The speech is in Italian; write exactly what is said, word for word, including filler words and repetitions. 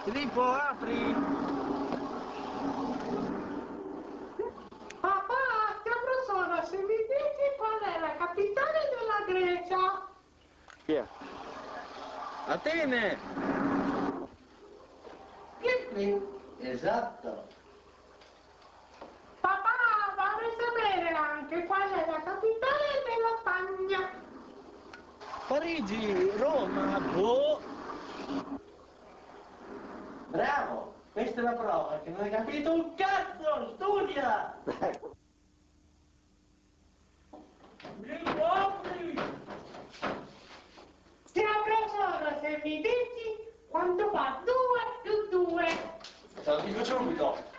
Filippo, apri! Papà, professore, se mi dici qual è la capitale della Grecia? Chi è? Atene! Che Esatto. Papà, vorrei sapere anche qual è la capitale della Spagna. Parigi, Roma, boh! Bravo, questa è la prova che non hai capito un cazzo, studia! Ciao professore, se mi dici quanto fa due più due? Te lo dico subito.